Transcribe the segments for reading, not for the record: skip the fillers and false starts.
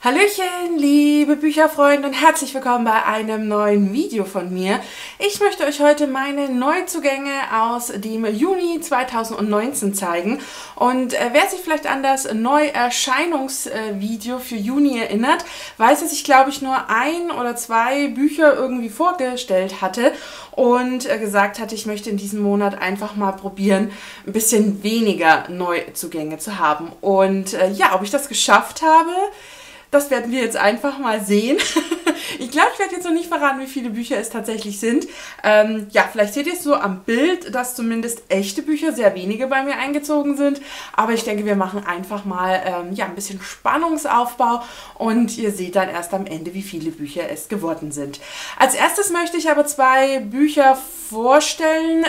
Hallöchen, liebe Bücherfreunde und herzlich willkommen bei einem neuen Video von mir. Ich möchte euch heute meine Neuzugänge aus dem Juni 2019 zeigen. Und wer sich vielleicht an das Neuerscheinungsvideo für Juni erinnert, weiß, dass ich glaube ich nur ein oder zwei Bücher irgendwie vorgestellt hatte und gesagt hatte, ich möchte in diesem Monat einfach mal probieren, ein bisschen weniger Neuzugänge zu haben. Und ja, ob ich das geschafft habe, das werden wir jetzt einfach mal sehen. Ich glaube, ich werde jetzt noch nicht verraten, wie viele Bücher es tatsächlich sind. Ja, vielleicht seht ihr es so am Bild, dass zumindest echte Bücher, sehr wenige bei mir eingezogen sind. Aber ich denke, wir machen einfach mal ja, ein bisschen Spannungsaufbau und ihr seht dann erst am Ende, wie viele Bücher es geworden sind. Als erstes möchte ich aber zwei Bücher vorstellen,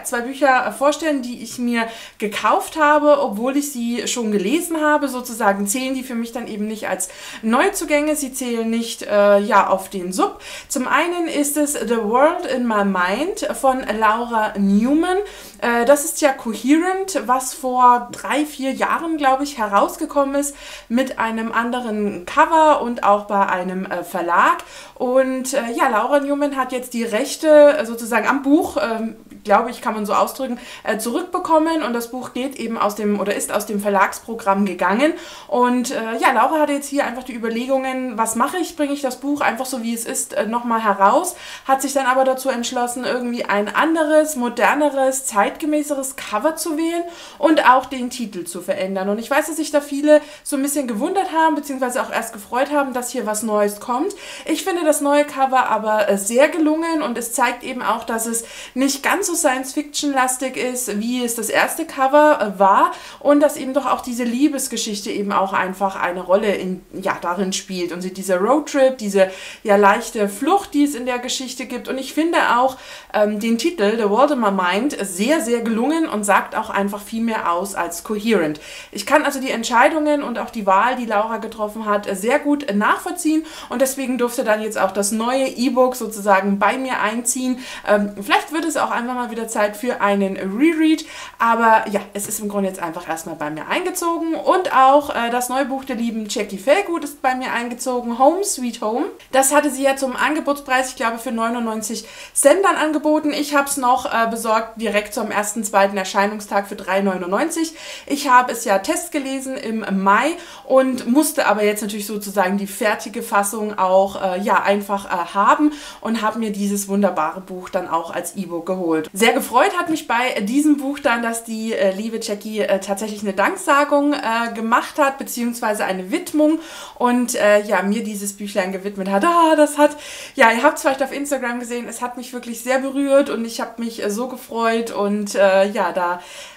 die ich mir gekauft habe, obwohl ich sie schon gelesen habe. Sozusagen zählen die für mich dann eben nicht als Neuzugänge, sie zählen nicht ja, auf den Sub. Zum einen ist es The World in My Mind von Laura Newman. Das ist ja Coherent, was vor 3-4 Jahren, glaube ich, herausgekommen ist mit einem anderen Cover und auch bei einem Verlag. Und ja, Laura Newman hat jetzt die Rechte sozusagen am Buch, glaube ich, kann man so ausdrücken, zurückbekommen, und das Buch geht eben aus dem oder ist aus dem Verlagsprogramm gegangen. Und ja, Laura hatte jetzt hier einfach die Überlegungen, was mache ich? Bringe ich das Buch einfach so wie es ist nochmal heraus? Hat sich dann aber dazu entschlossen, irgendwie ein anderes, moderneres, zeitgemäßeres Cover zu wählen und auch den Titel zu verändern. Und ich weiß, dass sich da viele so ein bisschen gewundert haben, beziehungsweise auch erst gefreut haben, dass hier was Neues kommt. Ich finde das neue Cover aber sehr gelungen, und es zeigt eben auch, dass es nicht ganz so Science-Fiction-lastig ist, wie es das erste Cover war, und dass eben doch auch diese Liebesgeschichte eben auch einfach eine Rolle darin spielt, und dieser Roadtrip, diese ja leichte Flucht, die es in der Geschichte gibt. Und ich finde auch den Titel The World in My Mind sehr, sehr gelungen und sagt auch einfach viel mehr aus als Coherent. Ich kann also die Entscheidungen und auch die Wahl, die Laura getroffen hat, sehr gut nachvollziehen, und deswegen durfte dann jetzt auch das neue E-Book sozusagen bei mir einziehen. Vielleicht wird es auch einfach mal wieder Zeit für einen Reread, aber ja, es ist im Grunde jetzt einfach erstmal bei mir eingezogen. Und auch das neue Buch der lieben Jackie Fairgood ist bei mir eingezogen, Home Sweet Home. Das hatte sie ja zum Angebotspreis, ich glaube, für 99 Cent dann angeboten. Ich habe es noch besorgt direkt zum 1.2. Erscheinungstag für 3,99. Ich habe es ja testgelesen im Mai und musste aber jetzt natürlich sozusagen die fertige Fassung auch ja, einfach haben, und habe mir dieses wunderbare Buch dann auch als E-Book geholt. Sehr gefreut hat mich bei diesem Buch dann, dass die liebe Jackie tatsächlich eine Danksagung gemacht hat, beziehungsweise eine Widmung, und ja, mir dieses Büchlein gewidmet hat. Das hat, ja, ihr habt es vielleicht auf Instagram gesehen, es hat mich wirklich sehr berührt, und ich habe mich so gefreut, und ja, da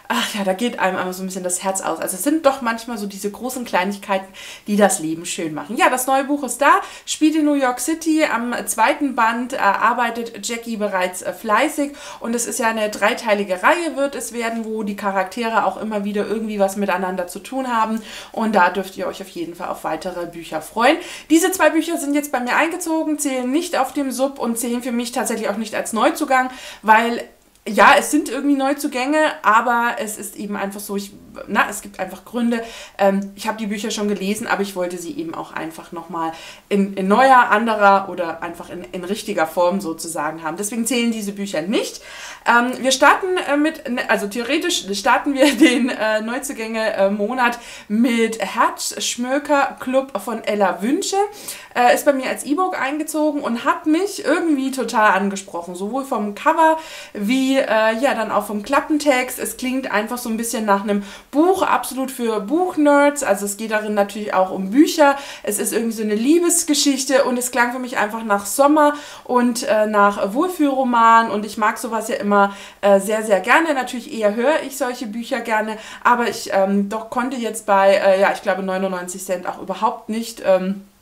geht einem einmal so ein bisschen das Herz aus. Also es sind doch manchmal so diese großen Kleinigkeiten, die das Leben schön machen. Ja, das neue Buch ist da, spielt in New York City. Am zweiten Band arbeitet Jackie bereits fleißig, und es ist ja eine dreiteilige Reihe, wird es werden, wo die Charaktere auch immer wieder irgendwie was miteinander zu tun haben, und da dürft ihr euch auf jeden Fall auf weitere Bücher freuen. Diese zwei Bücher sind jetzt bei mir eingezogen, zählen nicht auf dem Sub und zählen für mich tatsächlich auch nicht als Neuzugang, weil ja, es sind irgendwie Neuzugänge, aber es ist eben einfach so, es gibt einfach Gründe. Ich habe die Bücher schon gelesen, aber ich wollte sie eben auch einfach nochmal in neuer, anderer oder einfach in richtiger Form sozusagen haben. Deswegen zählen diese Bücher nicht. Wir starten also theoretisch starten wir den Neuzugänge-Monat mit Herzschmöker Club von Ella Wünsche. Ist bei mir als E-Book eingezogen und hat mich irgendwie total angesprochen, sowohl vom Cover wie ja, dann auch vom Klappentext. Es klingt einfach so ein bisschen nach einem Buch, absolut für Buchnerds. Also es geht darin natürlich auch um Bücher. Es ist irgendwie so eine Liebesgeschichte, und es klang für mich einfach nach Sommer und nach Wohlfühlroman, und ich mag sowas ja immer sehr, sehr gerne. Natürlich eher höre ich solche Bücher gerne, aber ich doch konnte jetzt bei, ja, ich glaube 99 Cent auch überhaupt nicht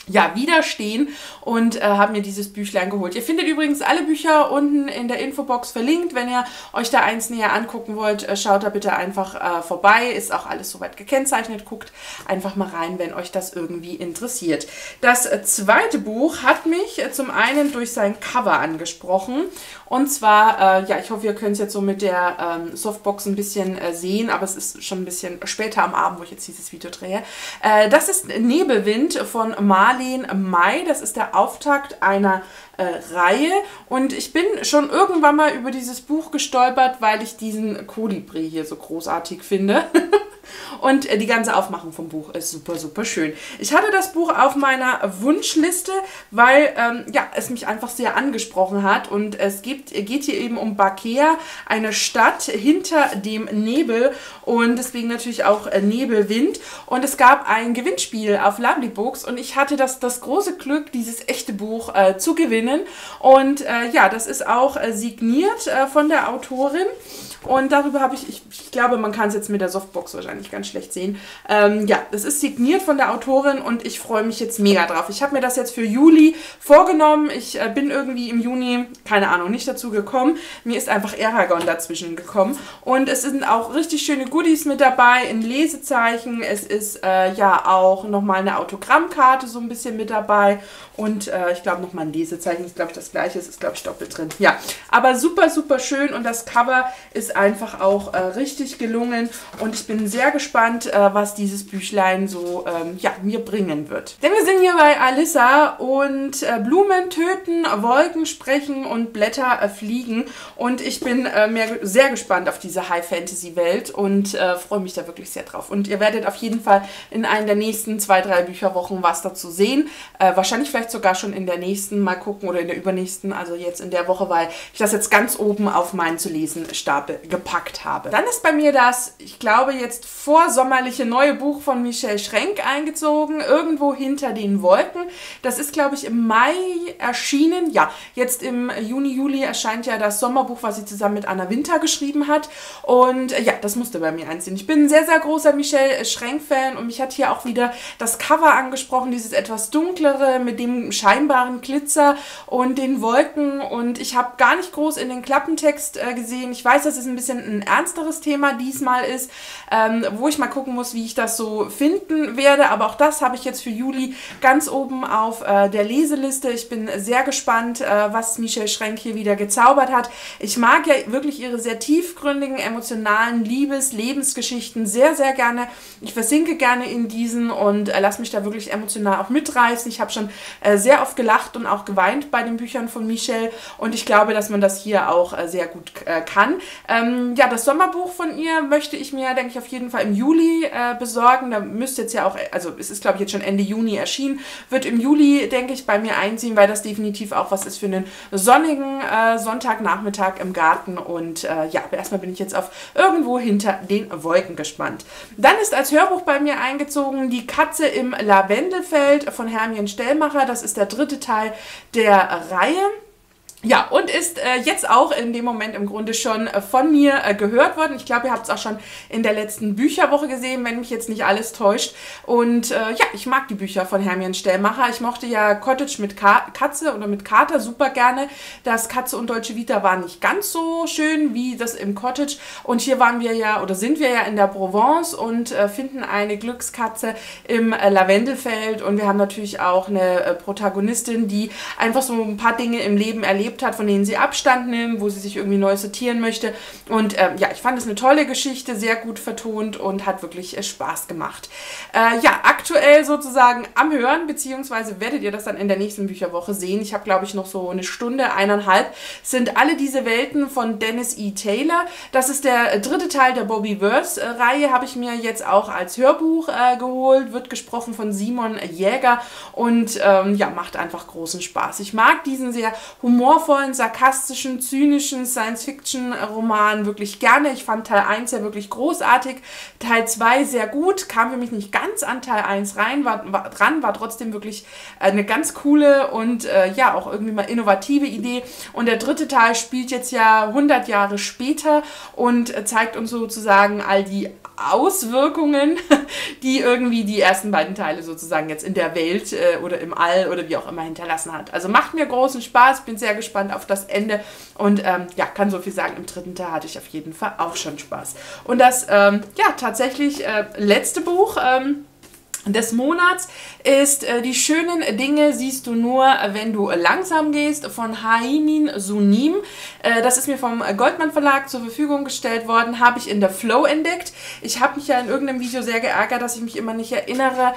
ja, widerstehen und habe mir dieses Büchlein geholt. Ihr findet übrigens alle Bücher unten in der Infobox verlinkt. Wenn ihr euch da eins näher angucken wollt, schaut da bitte einfach vorbei. Ist auch alles soweit gekennzeichnet. Guckt einfach mal rein, wenn euch das irgendwie interessiert. Das zweite Buch hat mich zum einen durch sein Cover angesprochen. Und zwar, ja, ich hoffe, ihr könnt es jetzt so mit der Softbox ein bisschen sehen, aber es ist schon ein bisschen später am Abend, wo ich jetzt dieses Video drehe. Das ist Nebelwind von Marlene May. Das ist der Auftakt einer Reihe und ich bin schon irgendwann mal über dieses Buch gestolpert, weil ich diesen Kolibri hier so großartig finde. Und die ganze Aufmachung vom Buch ist super, super schön. Ich hatte das Buch auf meiner Wunschliste, weil ja, es mich einfach sehr angesprochen hat. Und es geht hier eben um Bakea, eine Stadt hinter dem Nebel und deswegen natürlich auch Nebelwind. Und es gab ein Gewinnspiel auf Lovely Books und ich hatte das große Glück, dieses echte Buch zu gewinnen. Und ja, das ist auch signiert von der Autorin. Und darüber habe ich glaube, man kann es jetzt mit der Softbox wahrscheinlich ganz schlecht sehen. Ja, das ist signiert von der Autorin und ich freue mich jetzt mega drauf. Ich habe mir das jetzt für Juli vorgenommen. Ich bin irgendwie im Juni, keine Ahnung, nicht dazu gekommen. Mir ist einfach Eragon dazwischen gekommen. Und es sind auch richtig schöne Goodies mit dabei in Lesezeichen. Es ist ja auch nochmal eine Autogrammkarte so ein bisschen mit dabei. Und ich glaube nochmal ein Lesezeichen, ist glaube ich das gleiche, es ist glaube ich doppelt drin. Ja, aber super, super schön und das Cover ist einfach auch richtig gelungen und ich bin sehr gespannt, was dieses Büchlein so ja, mir bringen wird. Denn wir sind hier bei Alyssa und Blumen töten, Wolken sprechen und Blätter fliegen und ich bin sehr gespannt auf diese High-Fantasy-Welt und freue mich da wirklich sehr drauf. Und ihr werdet auf jeden Fall in einer der nächsten 2-3 Bücherwochen was dazu sehen. Wahrscheinlich vielleicht sogar schon in der nächsten, mal gucken, oder in der übernächsten, also jetzt in der Woche, weil ich das jetzt ganz oben auf meinen zu lesen Stapel gepackt habe. Dann ist bei mir das, ich glaube, jetzt vorsommerliche neue Buch von Michelle Schrenk eingezogen, Irgendwo hinter den Wolken. Das ist, glaube ich, im Mai erschienen. Ja, jetzt im Juni, Juli erscheint ja das Sommerbuch, was sie zusammen mit Anna Winter geschrieben hat. Und ja, das musste bei mir einziehen. Ich bin ein sehr, sehr großer Michelle Schrenk-Fan und mich hat hier auch wieder das Cover angesprochen, dieses etwas dunklere mit dem scheinbaren Glitzer und den Wolken und ich habe gar nicht groß in den Klappentext gesehen. Ich weiß, dass es ein bisschen ein ernsteres Thema diesmal ist, wo ich mal gucken muss, wie ich das so finden werde, aber auch das habe ich jetzt für Juli ganz oben auf der Leseliste. Ich bin sehr gespannt, was Michelle Schrenk hier wieder gezaubert hat. Ich mag ja wirklich ihre sehr tiefgründigen, emotionalen Lebensgeschichten sehr, sehr gerne. Ich versinke gerne in diesen und lasse mich da wirklich emotional auch mitreißen. Ich habe schon sehr oft gelacht und auch geweint bei den Büchern von Michelle und ich glaube, dass man das hier auch sehr gut kann. Ja, das Sommerbuch von ihr möchte ich mir, denke ich, auf jeden Fall im Juli besorgen. Da müsste jetzt ja auch, also es ist, glaube ich, jetzt schon Ende Juni erschienen, wird im Juli, denke ich, bei mir einziehen, weil das definitiv auch was ist für einen sonnigen Sonntagnachmittag im Garten und ja, aber erstmal bin ich jetzt auf Irgendwo hinter den Wolken gespannt. Dann ist als Hörbuch bei mir eingezogen Die Katze im Lavendelfeld von Hermien Stellmacher. Das ist der dritte Teil der Reihe. Ja, und ist jetzt auch in dem Moment im Grunde schon von mir gehört worden. Ich glaube, ihr habt es auch schon in der letzten Bücherwoche gesehen, wenn mich jetzt nicht alles täuscht. Und ja, ich mag die Bücher von Hermien Stellmacher. Ich mochte ja Cottage mit Katze oder mit Kater super gerne. Das Katze und Deutsche Vita war nicht ganz so schön wie das im Cottage. Und hier waren wir ja, oder sind wir ja in der Provence und finden eine Glückskatze im Lavendelfeld. Und wir haben natürlich auch eine Protagonistin, die einfach so ein paar Dinge im Leben erlebt hat, von denen sie Abstand nimmt, wo sie sich irgendwie neu sortieren möchte. Und ja, ich fand es eine tolle Geschichte, sehr gut vertont und hat wirklich Spaß gemacht. Ja, aktuell sozusagen am Hören, beziehungsweise werdet ihr das dann in der nächsten Bücherwoche sehen. Ich habe, glaube ich, noch so eine Stunde, 1,5, sind Alle diese Welten von Dennis E. Taylor. Das ist der dritte Teil der Bobbyverse-Reihe, habe ich mir jetzt auch als Hörbuch geholt, wird gesprochen von Simon Jäger und ja, macht einfach großen Spaß. Ich mag diesen sehr humorvollen, sarkastischen, zynischen Science-Fiction-Roman wirklich gerne. Ich fand Teil 1 ja wirklich großartig, Teil 2 sehr gut, kam für mich nicht ganz an Teil 1 rein, war trotzdem wirklich eine ganz coole und ja, auch irgendwie mal innovative Idee. Und der dritte Teil spielt jetzt ja 100 Jahre später und zeigt uns sozusagen all die Auswirkungen, die irgendwie die ersten beiden Teile sozusagen jetzt in der Welt oder im All oder wie auch immer hinterlassen hat. Also macht mir großen Spaß, bin sehr gespannt auf das Ende und ja, kann so viel sagen, im dritten Teil hatte ich auf jeden Fall auch schon Spaß. Und das, ja, tatsächlich letzte Buch, des Monats ist Die schönen Dinge siehst du nur, wenn du langsam gehst, von Haemin Sunim. Das ist mir vom Goldmann Verlag zur Verfügung gestellt worden, habe ich in der Flow entdeckt. Ich habe mich ja in irgendeinem Video sehr geärgert, dass ich mich immer nicht erinnere,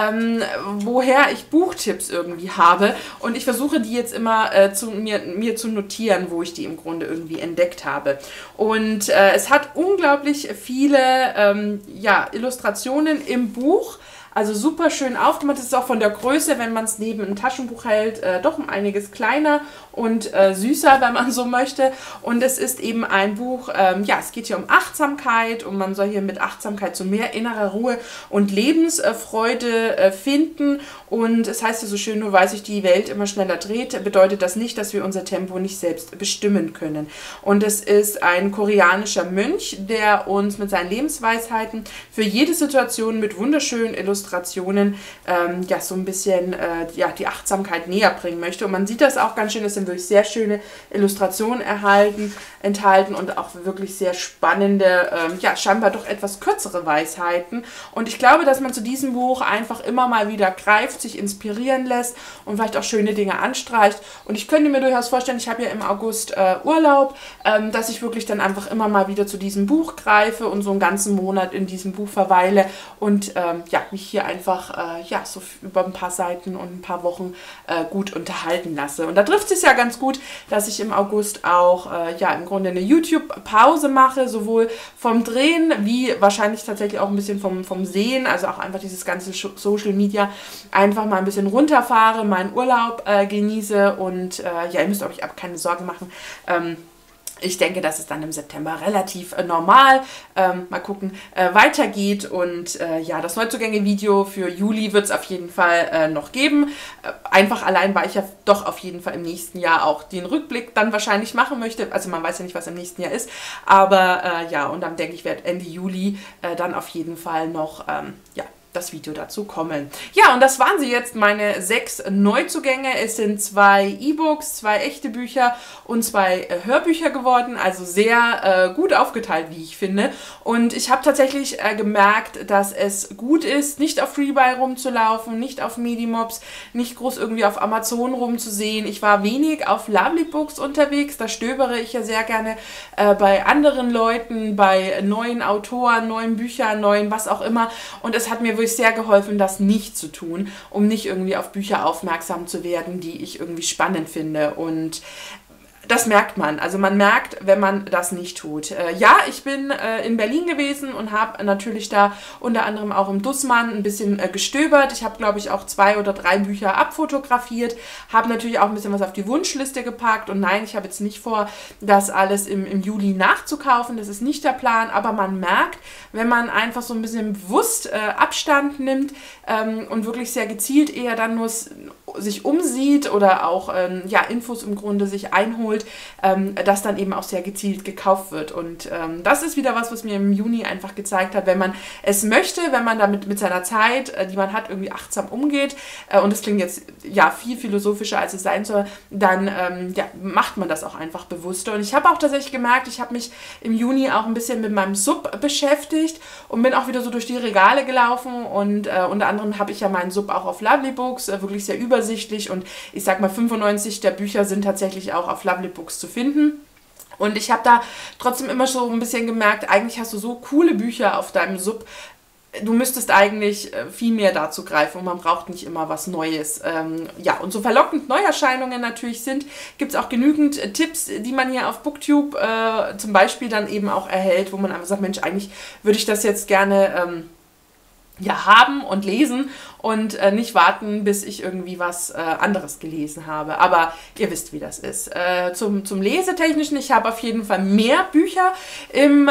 woher ich Buchtipps irgendwie habe. Und ich versuche die jetzt immer mir zu notieren, wo ich die im Grunde irgendwie entdeckt habe. Und es hat unglaublich viele ja, Illustrationen im Buch. Also super schön aufgemacht. Es ist auch von der Größe, wenn man es neben ein Taschenbuch hält, doch um einiges kleiner und süßer, wenn man so möchte. Und es ist eben ein Buch, ja, es geht hier um Achtsamkeit und man soll hier mit Achtsamkeit zu mehr innerer Ruhe und Lebensfreude finden. Und es heißt ja so schön, nur weil sich die Welt immer schneller dreht, bedeutet das nicht, dass wir unser Tempo nicht selbst bestimmen können. Und es ist ein koreanischer Mönch, der uns mit seinen Lebensweisheiten für jede Situation mit wunderschönen Illustrationen ja, so ein bisschen ja, die Achtsamkeit näher bringen möchte. Und man sieht das auch ganz schön, es sind wirklich sehr schöne Illustrationen enthalten und auch wirklich sehr spannende, ja, scheinbar doch etwas kürzere Weisheiten. Und ich glaube, dass man zu diesem Buch einfach immer mal wieder greift, sich inspirieren lässt und vielleicht auch schöne Dinge anstreicht. Und ich könnte mir durchaus vorstellen, ich habe ja im August Urlaub, dass ich wirklich dann einfach immer mal wieder zu diesem Buch greife und so einen ganzen Monat in diesem Buch verweile und ja, mich hier einfach ja, so über ein paar Seiten und ein paar Wochen gut unterhalten lasse. Und da trifft es ja ganz gut, dass ich im August auch ja, im Grunde eine YouTube-Pause mache, sowohl vom Drehen wie wahrscheinlich tatsächlich auch ein bisschen vom Sehen, also auch einfach dieses ganze Social Media einfach mal ein bisschen runterfahre, meinen Urlaub genieße und ja, ihr müsst euch aber keine Sorgen machen. Ich denke, dass es dann im September relativ normal, mal gucken, weitergeht. Und ja, das Neuzugänge-Video für Juli wird es auf jeden Fall noch geben. Einfach allein, weil ich ja doch auf jeden Fall im nächsten Jahr auch den Rückblick dann wahrscheinlich machen möchte. Also man weiß ja nicht, was im nächsten Jahr ist. Aber ja, und dann denke ich, wird Ende Juli dann auf jeden Fall noch, ja, das Video dazu kommen. Ja, und das waren sie jetzt, meine 6 Neuzugänge. Es sind 2 E-Books, 2 echte Bücher und 2 Hörbücher geworden. Also sehr gut aufgeteilt, wie ich finde. Und ich habe tatsächlich gemerkt, dass es gut ist, nicht auf Freebuy rumzulaufen, nicht auf Medimobs, nicht groß irgendwie auf Amazon rumzusehen. Ich war wenig auf Lovely Books unterwegs. Da stöbere ich ja sehr gerne bei anderen Leuten, bei neuen Autoren, neuen Büchern, neuen was auch immer. Und es hat mir wirklich sehr geholfen, das nicht zu tun, um nicht irgendwie auf Bücher aufmerksam zu werden, die ich irgendwie spannend finde. Und das merkt man. Also man merkt, wenn man das nicht tut. Ja, ich bin in Berlin gewesen und habe natürlich da unter anderem auch im Dussmann ein bisschen gestöbert. Ich habe, glaube ich, auch 2 oder 3 Bücher abfotografiert, habe natürlich auch ein bisschen was auf die Wunschliste gepackt. Und nein, ich habe jetzt nicht vor, das alles im Juli nachzukaufen. Das ist nicht der Plan. Aber man merkt, wenn man einfach so ein bisschen bewusst Abstand nimmt und wirklich sehr gezielt eher dann nur sich umsieht oder auch ja, Infos im Grunde sich einholt, dass dann eben auch sehr gezielt gekauft wird. Und das ist wieder was mir im Juni einfach gezeigt hat, wenn man es möchte, wenn man damit mit seiner Zeit, die man hat, irgendwie achtsam umgeht, und das klingt jetzt ja viel philosophischer, als es sein soll, dann ja, macht man das auch einfach bewusster. Und ich habe auch tatsächlich gemerkt, ich habe mich im Juni auch ein bisschen mit meinem Sub beschäftigt und bin auch wieder so durch die Regale gelaufen und unter anderem habe ich ja meinen Sub auch auf Lovely Books, wirklich sehr übersichtlich, und ich sag mal 95 der Bücher sind tatsächlich auch auf Lovely Books zu finden. Und ich habe da trotzdem immer so ein bisschen gemerkt, eigentlich hast du so coole Bücher auf deinem Sub, du müsstest eigentlich viel mehr dazu greifen und man braucht nicht immer was Neues. Ja, und so verlockend Neuerscheinungen natürlich sind, gibt es auch genügend Tipps, die man hier auf Booktube zum Beispiel dann eben auch erhält, wo man einfach sagt, Mensch, eigentlich würde ich das jetzt gerne ja, haben und lesen und nicht warten, bis ich irgendwie was anderes gelesen habe. Aber ihr wisst, wie das ist. Zum Lesetechnischen, ich habe auf jeden Fall mehr Bücher im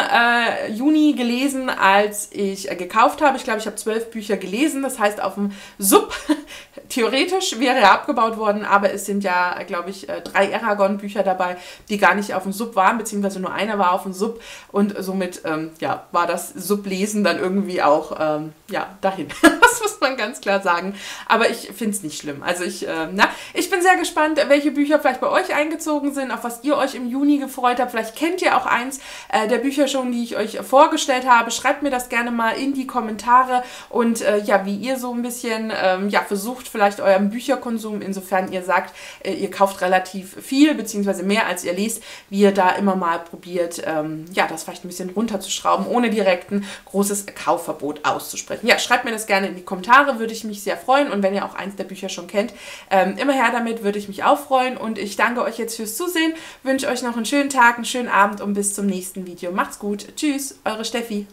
Juni gelesen, als ich gekauft habe. Ich glaube, ich habe 12 Bücher gelesen. Das heißt, auf dem Sub theoretisch wäre er abgebaut worden, aber es sind ja, glaube ich, 3 Eragon-Bücher dabei, die gar nicht auf dem Sub waren, beziehungsweise nur einer war auf dem Sub und somit ja, war das Sublesen dann irgendwie auch ja, dahin. Das muss man ganz klar sagen. Aber ich finde es nicht schlimm. Also ich bin sehr gespannt, welche Bücher vielleicht bei euch eingezogen sind, auf was ihr euch im Juni gefreut habt. Vielleicht kennt ihr auch eins der Bücher schon, die ich euch vorgestellt habe. Schreibt mir das gerne mal in die Kommentare und ja, wie ihr so ein bisschen ja, versucht, vielleicht euren Bücherkonsum, insofern ihr sagt, ihr kauft relativ viel, beziehungsweise mehr als ihr lest, wie ihr da immer mal probiert, ja, das vielleicht ein bisschen runterzuschrauben, ohne direkt ein großes Kaufverbot auszusprechen. Ja, schreibt mir das gerne in die Kommentare, würde ich mich sehr freuen und wenn ihr auch eins der Bücher schon kennt, immer her damit, würde ich mich auch freuen und ich danke euch jetzt fürs Zusehen, wünsche euch noch einen schönen Tag, einen schönen Abend und bis zum nächsten Video. Macht's gut, tschüss, eure Steffi.